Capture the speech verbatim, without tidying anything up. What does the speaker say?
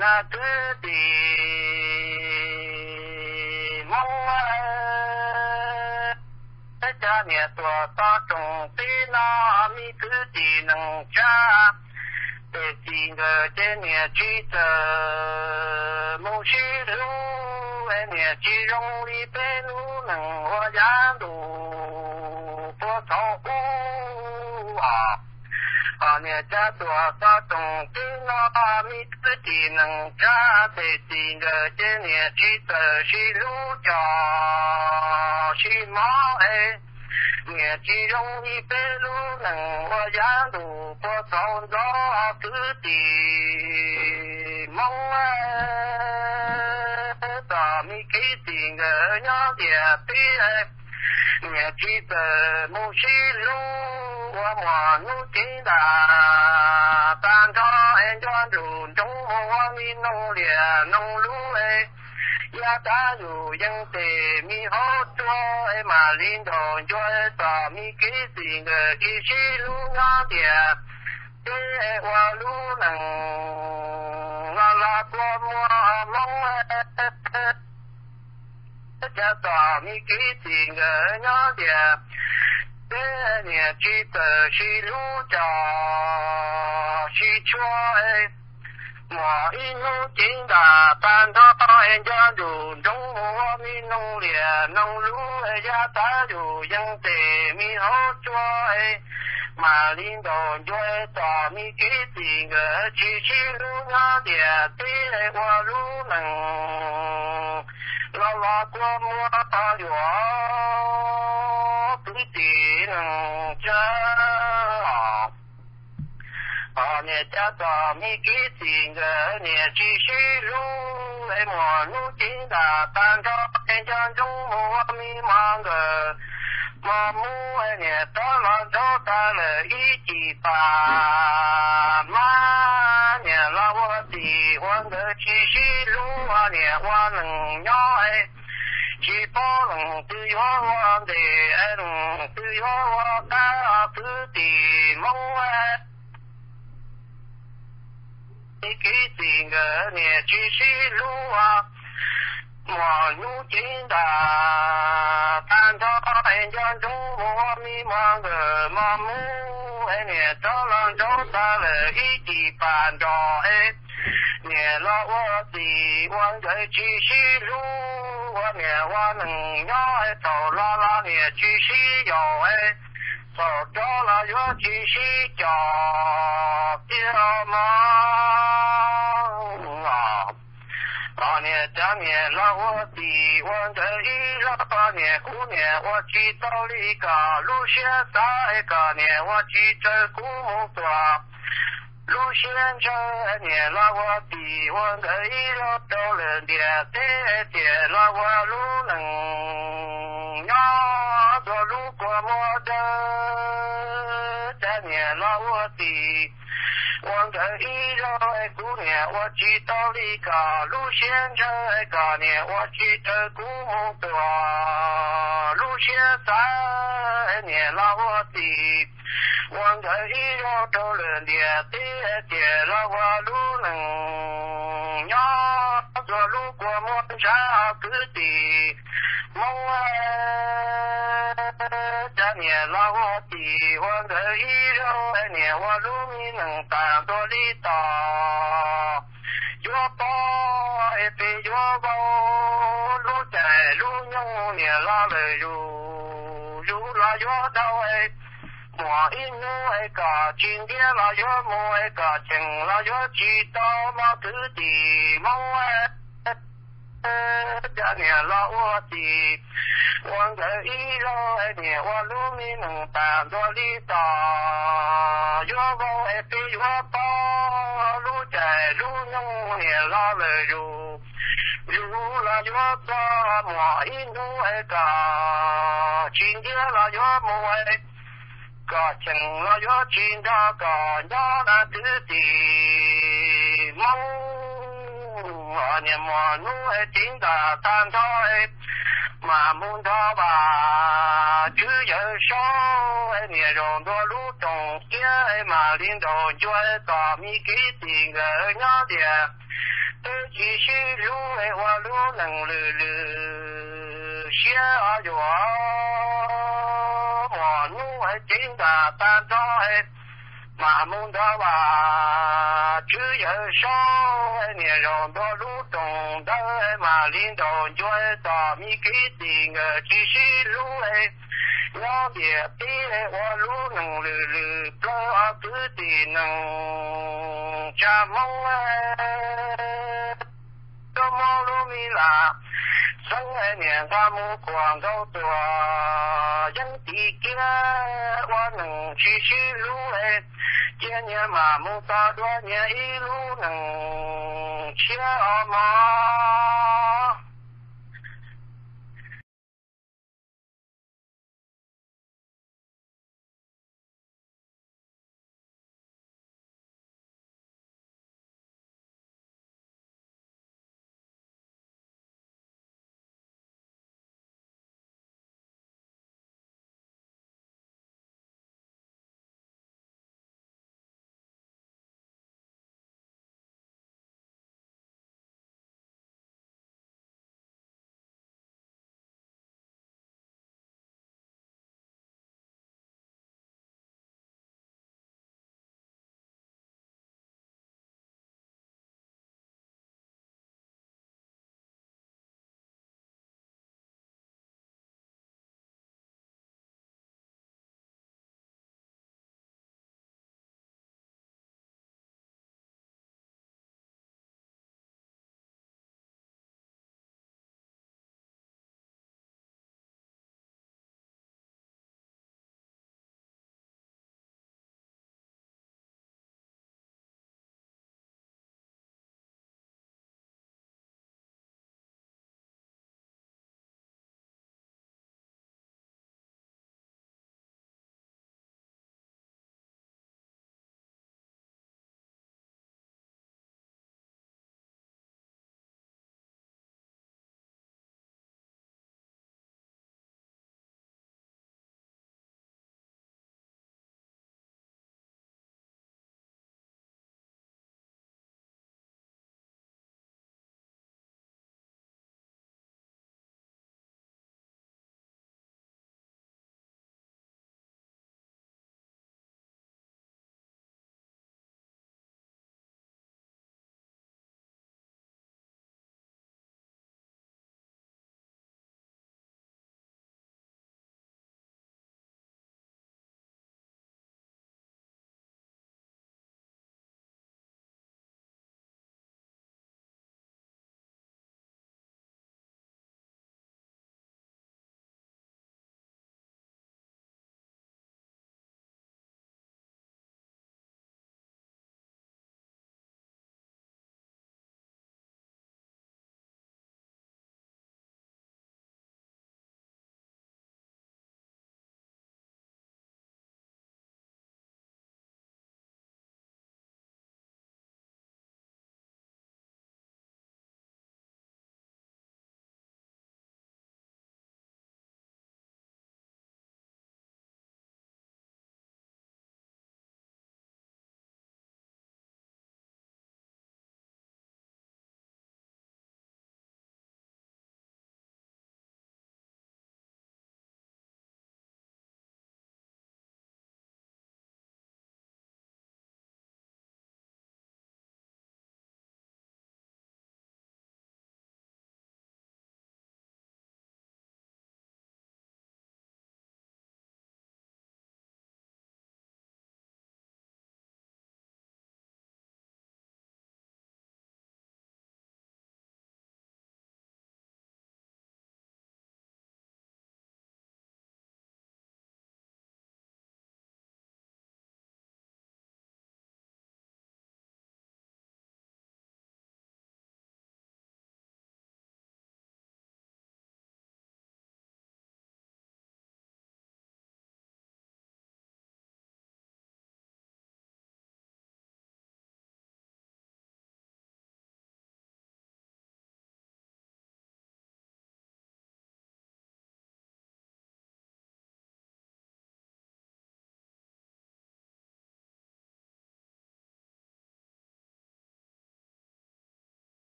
na cứ đi mong cha mẹ tua ta trồng tê na mi cứ đi nâng cha để tìm cái trên mẹ chỉ chờ mong chỉ lưu em mẹ chỉ rong đi bên lưu nâng hoa giá đủ bữa thọ u à à mẹ cha tua ta trồng tê na mi cứ đi nâng cha để tìm cái trên mẹ chỉ chờ chỉ lưu cho chỉ máu ấy nghe chỉ rong đi bên lưu nâng hoa giá đủ bữa thọ đó cứ đi mong ta mi cái tình ở nhau địa tê nghe chỉ tờ mu chỉ lu hoa hoa nu chính đà tan cho em cho đủ trong hoa mi nông địa nông lúa ấy ya ta dù dân tề mi hốt cho em mà linh đồn cho ta mi cái tình ở chỉ chỉ lu nhau địa tê hoa lu nằng la la qua mua mong cha ta mi cái tình ở nhau địa tê nhà chỉ tờ chỉ lu cho chỉ cho mà in lu chính đà tan thọ em cho đủ trong hoa mi nông địa nông lúa ya ta dù dân tề mi hốt cho mà linh đồn cho ta mi cái tình ở chỉ chỉ lu nhau địa tê hoa lu nằng la la qua mua ta yo tự tin cha à nè cha ta mi cái tình ở nè chỉ chỉ lu em mà nu chính đà tan cho em cho trong mua mi mang cái mà mua nè ta là cho ta là ý chỉ bà mà nè là hoa thì hoa cái chỉ chỉ lu hoa nè hoa nằng nhỏ ấy chỉ bao nằng tự hoa hoa để em tự hoa hoa ta tự tìm mong cái tình ở nè chỉ chỉ lu hoa mà nu chính đà tan cho em cho chúng mua mi mang cái mà mua em nè cho lần cho ta là ý chỉ bàn cho em nè lo hoa thì hoa cái chỉ chỉ lu hoa nè hoa nằng nhỏ em tàu la la nè chỉ chỉ cho em tàu cho la hoa chỉ chỉ cho tiêu mà à nè cha nè la hoa thì hoa cái la nè cú nè hoa chỉ tao đi cả lu xe ta cả nè hoa chỉ chơi cú một tòa lu xe chơi nè la hoa thì hoa cái la tao lên địa thế địa la hoa lu nằng nhỏ cho lu qua mua cha nè la hoa thì hoa cái la cú nè hoa chỉ tao đi cả lu xe chơi cả nè hoa chỉ chơi cú một tòa lu xe ta nè la hoa thì hoa cái la tao lên địa thế địa la hoa lu nằng nhỏ cho lu qua mua cha cứ đi mong cha nè la hoa thì hoa cái la nè hoa lu mi nằng ta to đi ta yo to e pe yo bo lu chạy lu nhung nè la le yu yu la yo đau e mua in nu e cả chín địa la yo mua e cả chừng la yo chỉ tao mà cứ đi mong e cha nè la hoa thì hoa cái la nè hoa lu mi nằng ta to đi ta yo bo e pe yo bo lu chạy lu nhung nè la le yu yu la yo ta mua in nu e cả chín địa la yo mua e cả chừng la yo chín da cả nhỏ là tự ti mong à nè mua nu e chính da tan thôi mà muốn cho bà chứ giờ số em nghe rồi tôi lúc trồng kia mà liên đồ cho tòa mi cái tiền ở nhau địa để chỉ需如为我路能绿绿下着我路还真的单着马木的话只有少年让多路动的马领导就到米给定个只需如为要别别我路能绿绿不要自己能加梦哎多么路米啦生二年他目光都多人地界我能继续路哎今年麻木大多年一路能切马